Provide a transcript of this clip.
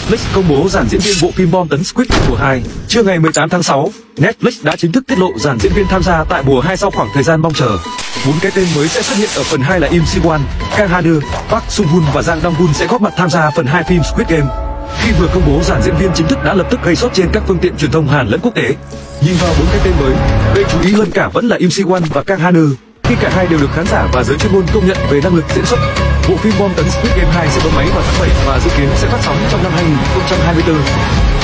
Netflix công bố dàn diễn viên bộ phim Bom tấn Squid Game mùa 2. Trưa ngày 18 tháng 6, Netflix đã chính thức tiết lộ dàn diễn viên tham gia tại mùa 2 sau khoảng thời gian mong chờ. 4 cái tên mới sẽ xuất hiện ở phần 2 là Im Si-won, Kang Ha-deul, Park Sung-hoon và Jang Dong-gun sẽ góp mặt tham gia phần 2 phim Squid Game. Khi vừa công bố dàn diễn viên chính thức đã lập tức gây sốt trên các phương tiện truyền thông Hàn lẫn quốc tế. Nhìn vào 4 cái tên mới, gây chú ý hơn cả vẫn là Im Si-won và Kang Ha-deul, khi cả hai đều được khán giả và giới chuyên môn công nhận về năng lực diễn xuất. Bộ phim Bom tấn Squid Game 2 sẽ bấm máy vào tháng 7 và dự kiến sẽ phát sóng trong năm 2024.